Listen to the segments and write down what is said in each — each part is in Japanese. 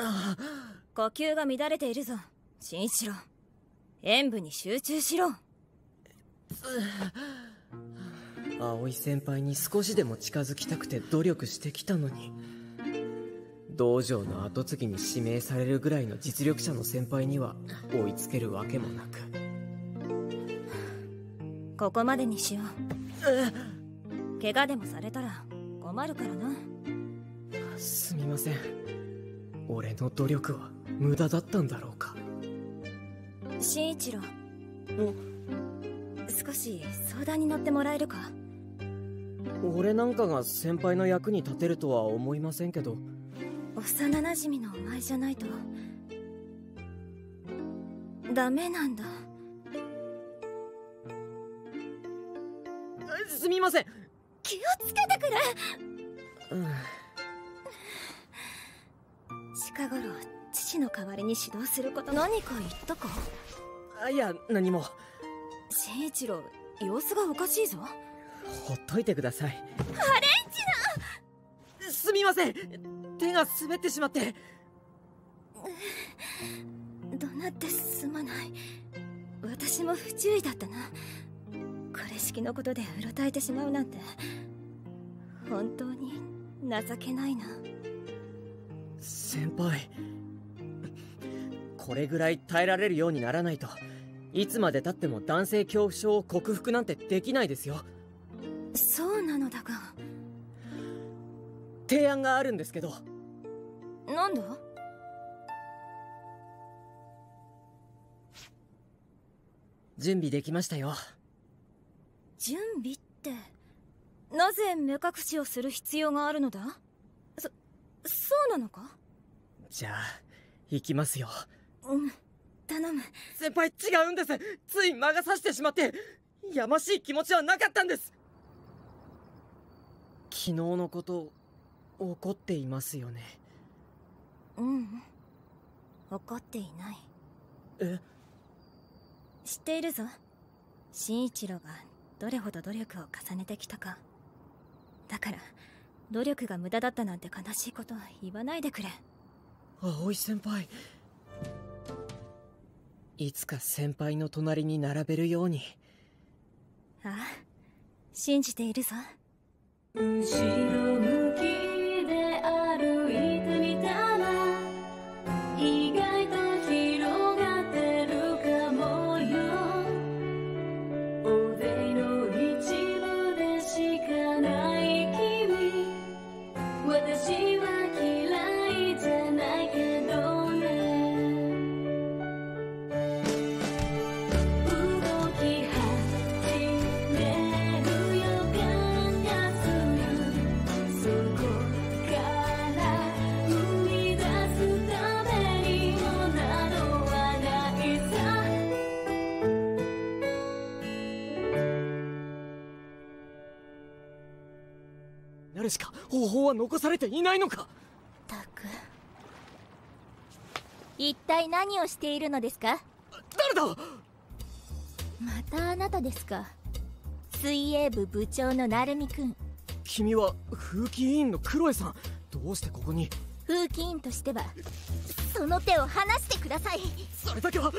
呼吸が乱れているぞ、新一郎。演武に集中しろ。 葵先輩に少しでも近づきたくて努力してきたのに、道場の跡継ぎに指名されるぐらいの実力者の先輩には追いつけるわけもなく。 ここまでにしよう。怪我でもされたら困るからな。 すみません。俺の努力は無駄だったんだろうか。 新一郎、少し相談に乗ってもらえるか。 俺なんかが先輩の役に立てるとは思いませんけど。 幼なじみのお前じゃないとダメなんだ。 すみません。 気をつけてくれ。近頃父の代わりに指導すること何か言ったか。 いや、何も。 新一郎、様子がおかしいぞ。 ほっといてください。 ハレンチナ。 すみません。手が滑ってしまって。 怒鳴ってすまない。私も不注意だったな。これ式のことでうろたえてしまうなんて本当に情けないな。 先輩、これぐらい耐えられるようにならないといつまでたっても男性恐怖症を克服なんてできないですよ。 そうなのだが。 提案があるんですけど。 なんだ。 準備できましたよ。 準備って、なぜ目隠しをする必要があるのだ。そうなのか。 じゃあ行きますよ。 頼む。 先輩、違うんです。つい魔が差してしまってやましい気持ちはなかったんです。昨日のこと怒っていますよね。 怒っていない。知っているぞ、新一郎がどれほど努力を重ねてきたか。だから努力が無駄だったなんて悲しいことは言わないでくれ。 葵先輩、いつか先輩の隣に並べるように。 ああ、信じているぞ。 後ろ向きで歩いてみたら意外と広がってるかもよ。大勢の一部でしかない君、私は嫌いじゃないけどね。動き始める予感がする。そこから生み出すためにもなどはないさ。 なるしか方法は残されていないのか。 たく、一体何をしているのですか。 誰だ。 またあなたですか。水泳部部長の成美くん。 君は風紀委員のクロエさん。どうしてここに。 風紀委員としてはその手を離してください。 それだけは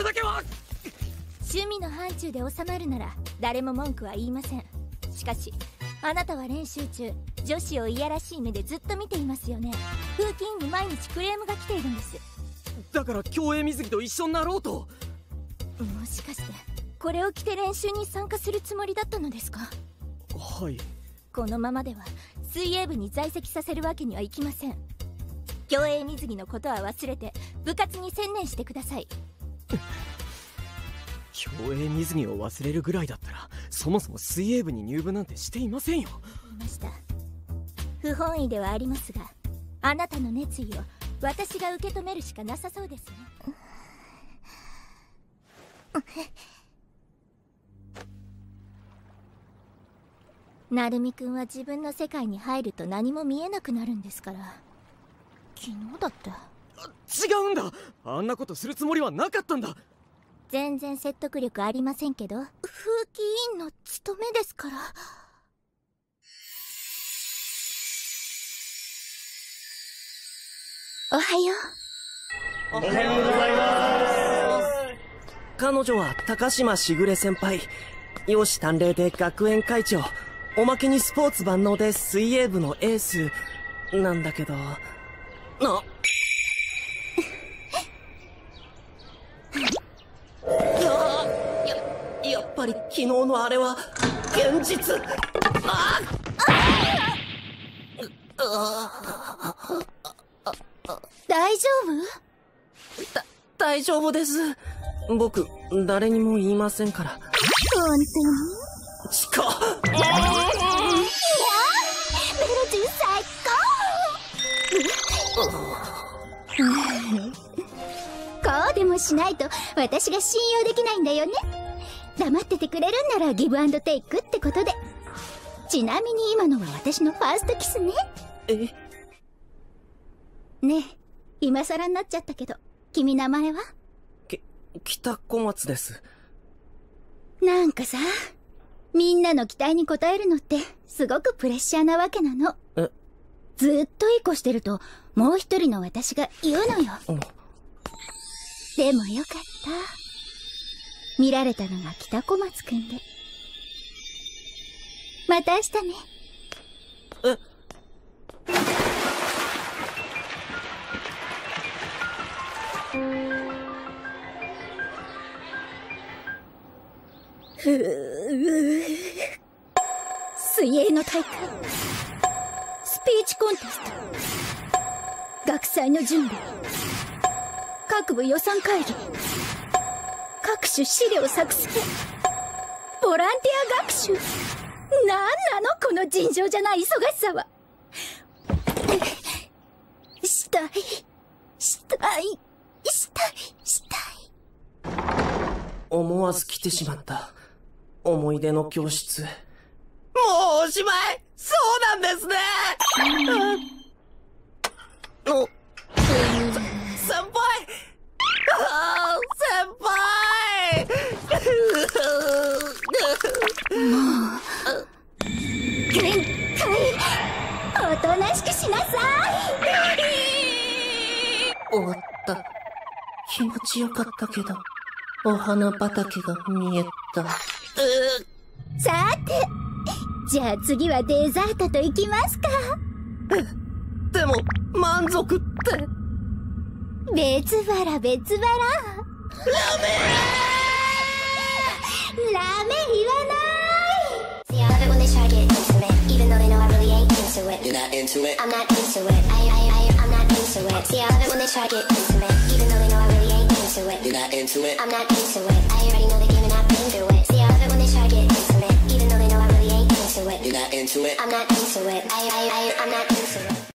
趣味の範疇で収まるなら誰も文句は言いません。しかしあなたは練習中女子をいやらしい目でずっと見ていますよね。風紀委員に毎日クレームが来ているんです。 だから競泳水着と一緒になろうと。 もしかしてこれを着て練習に参加するつもりだったのですか。 はい。 このままでは水泳部に在籍させるわけにはいきません。競泳水着のことは忘れて部活に専念してください。 競泳水着を忘れるぐらいだったらそもそも水泳部に入部なんてしていませんよ。 いました。不本意ではありますがあなたの熱意を私が受け止めるしかなさそうですね。成美くんは自分の世界に入ると何も見えなくなるんですから。昨日だって。 違うんだ。あんなことするつもりはなかったんだ。 全然説得力ありませんけど。風紀委員の務めですから。 おはよう。 おはようございます。彼女は高島しぐれ先輩。容姿端麗で学園会長。おまけにスポーツ万能で水泳部のエース。なんだけど。やっぱり昨日のあれは現実。 大丈夫？ 大丈夫です。僕、誰にも言いませんから。 本当に？ チコ！いやベルジン最高！こうでもしないと私が信用できないんだよね。黙っててくれるんならギブアンドテイクってことで。ちなみに今のは私のファーストキスね。ねえ、今更になっちゃったけど、君名前は？ 北小松です。 なんかさ、みんなの期待に応えるのってすごくプレッシャーなわけなの。ずっといい子してるともう一人の私が言うのよ。でもよかった。見られたのが北小松くんで。また明日ね。水泳の大会、スピーチコンテスト、学祭の準備、各部予算会議、各種資料作成、ボランティア学習。なんなのこの尋常じゃない忙しさは。したい。 思わず来てしまった。思い出の教室。もうおしまい！そうなんですね！先輩！ 限界！おとなしくしなさい！ 終わった。気持ちよかったけど、お花畑が見えた。 さて、じゃあ次はデザートといきますか。 でも、満足って。 別腹。ラメ言わない。 See, I love it when they try to get intimate, even though they know I really ain't into it. You're not into it? I'm not into it. I'm not into it. See, I love it when they try to get intimate, even though they know I really ain't into it. You're not into it? I'm not into it. I already know the game and I've been through it. See, I love it when they try to get intimate, even though they know I really ain't into it. You're not into it? I'm not into it. I'm not into it.